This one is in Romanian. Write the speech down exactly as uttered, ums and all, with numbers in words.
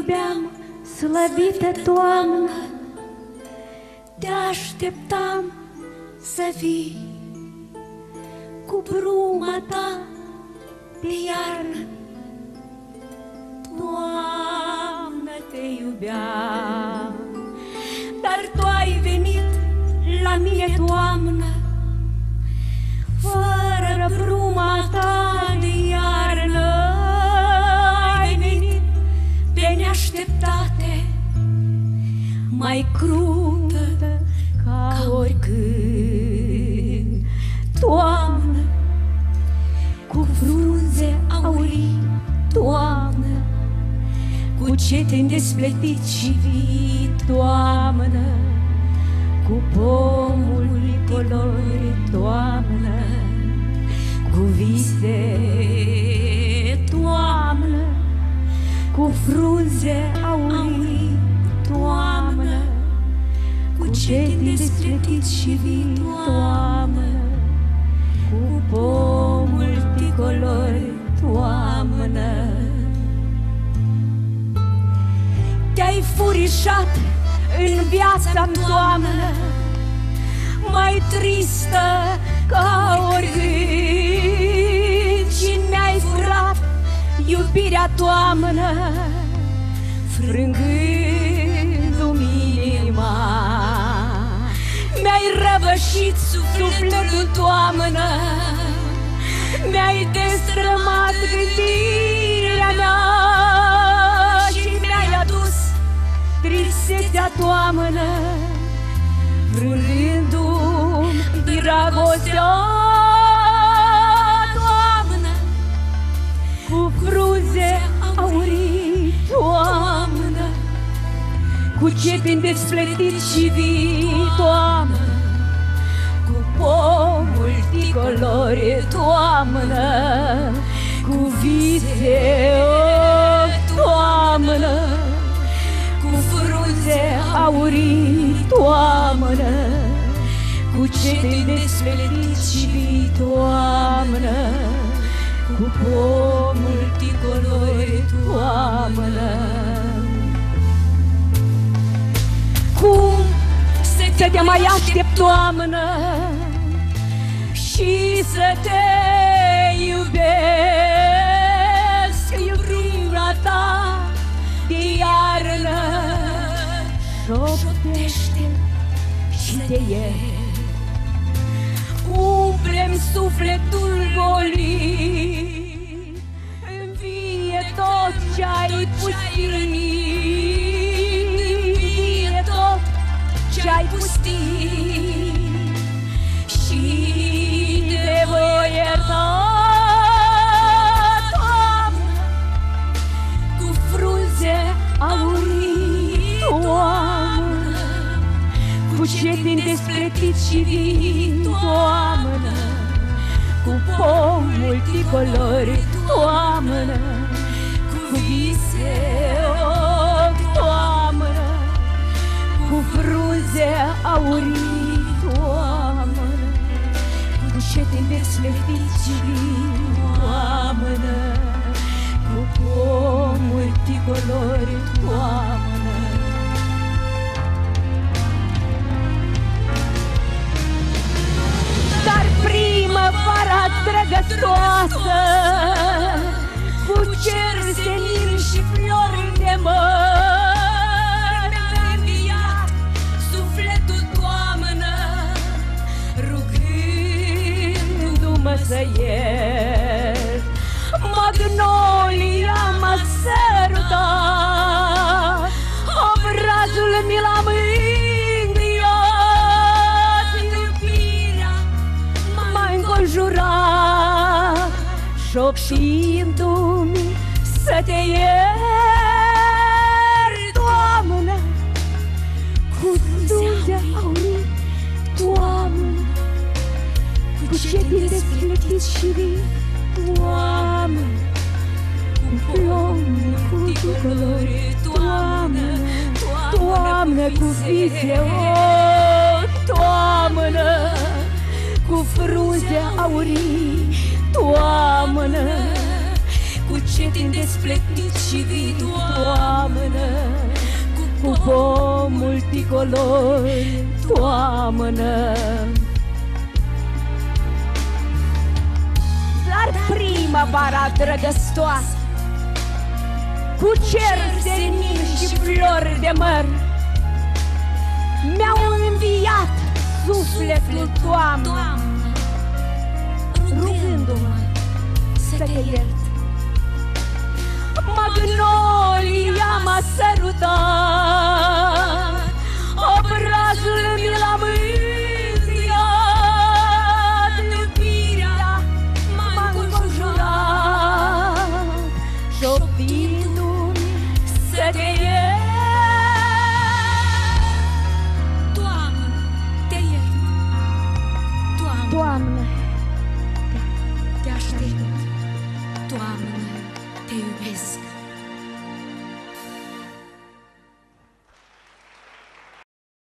iubeam, slăvită toamnă, te așteptam să vii cu bruma ta de iarnă. Toamnă, te iubeam, dar tu ai venit la mine, toamnă, fără bruma ta de iarnă. Ai venit pe neașteptate, mai cruntă ca oricând. Toamnă, cu frunze aurii, toamnă, cu cetini despletit și vii, toamnă, cu pomul colori, toamnă, cu vise, toamnă, cu frunze aurii, toamnă, cu cetini despletit și vii, toamnă, cu pomul colori, toamnă. Te-ai furișat în viața-mi, toamnă, mai tristă ca oricând, și mi-ai furat iubirea, toamnă, frângându-mi inima. Mi-ai răvășit sufletul, toamnă, mi-ai destrămat gândirea mea și mi-ai adus tristețea, toamnă, vrându-mi dragostea, toamnă, cu frunze aurii, toamnă, cu cetini despletit și vii, toamnă, cu pomul de colori, toamnă, cu vise, toamnă, cu frunze aurii, toamnă, cu cetini despletit și vii, toamnă, cu pomul de colori, toamnă. Cum să te mai aștept, toamnă, și să te iubesc, iubirea ta de iarnă. Șoptește și te iert, umple-mi sufletul golit, învie tot ce-ai pustit, învie tot ce-ai pustit, și te voi ierta, toamnă, cu frunze aurii, toamnă, cu cetini despletit și vii, toamnă, cu pomul de colori, toamnă, cu vise, toamnă, cu frunze aurii, toamnă, cu cetini despletit și vii, toamnă, cu pomul de colori, toamnă. Dar primăvara drăgăstoasă, cu cer senin și flori de măr, mi-a înviat sufletul, toamnă, rugându-mă să iert. Magnolia m-a sărutat, obrazul mi l-am înviat, iubirea m-a înconjurat, șoptindu-mi să te iert, toamnă, cu frunze aurii, toamnă, cu cetini despletit și vii, toamnă, cu plomi, cu colori, toamnă, toamnă, cu vise, o, toamnă, cu frunze aurii, toamnă, cu și te-ai despletit și vii toamnă, cu pom multicolori toamnă. Dar primăvara drăgăstoasă, cu cer senin și flori de măr, mi-au înviat sufletul toamnă, rugându-mă să te iert. Magnolia m-a sărutat, obrazul mi l-a mângâiat, iubirea m-a înconjurat, șoptindu-mi să te iert. Doamnă, te iert. Doamnă, Doamne, te aștept. Doamnă, te iubesc.